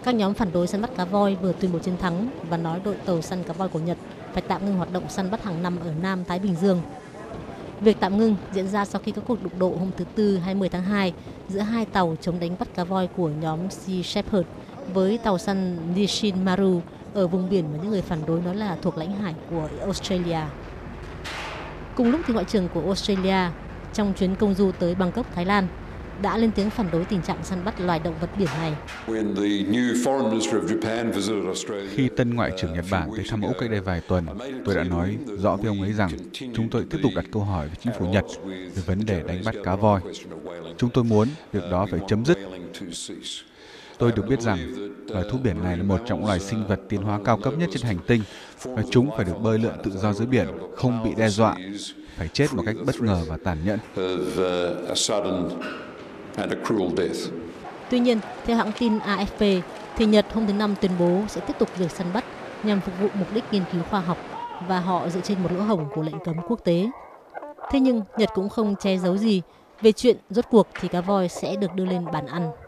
Các nhóm phản đối săn bắt cá voi vừa tuyên bố chiến thắng và nói đội tàu săn cá voi của Nhật phải tạm ngưng hoạt động săn bắt hàng năm ở Nam Thái Bình Dương. Việc tạm ngưng diễn ra sau khi các cuộc đụng độ hôm thứ Tư 20 tháng 2 giữa hai tàu chống đánh bắt cá voi của nhóm Sea Shepherd với tàu săn Nishin Maru ở vùng biển mà những người phản đối nói là thuộc lãnh hải của Australia. Cùng lúc thì Ngoại trưởng của Australia trong chuyến công du tới Bangkok, Thái Lan đã lên tiếng phản đối tình trạng săn bắt loài động vật biển này. Khi tân Ngoại trưởng Nhật Bản tới thăm Úc cách đây vài tuần, tôi đã nói rõ với ông ấy rằng chúng tôi tiếp tục đặt câu hỏi với chính phủ Nhật về vấn đề đánh bắt cá voi. Chúng tôi muốn việc đó phải chấm dứt. Tôi được biết rằng loài thú biển này là một trong loài sinh vật tiến hóa cao cấp nhất trên hành tinh và chúng phải được bơi lượn tự do dưới biển, không bị đe dọa, phải chết một cách bất ngờ và tàn nhẫn. Tuy nhiên, theo hãng tin AFP, thì Nhật hôm thứ Năm tuyên bố sẽ tiếp tục việc săn bắt nhằm phục vụ mục đích nghiên cứu khoa học và họ dựa trên một lỗ hổng của lệnh cấm quốc tế. Thế nhưng Nhật cũng không che giấu gì về chuyện rốt cuộc thì cá voi sẽ được đưa lên bàn ăn.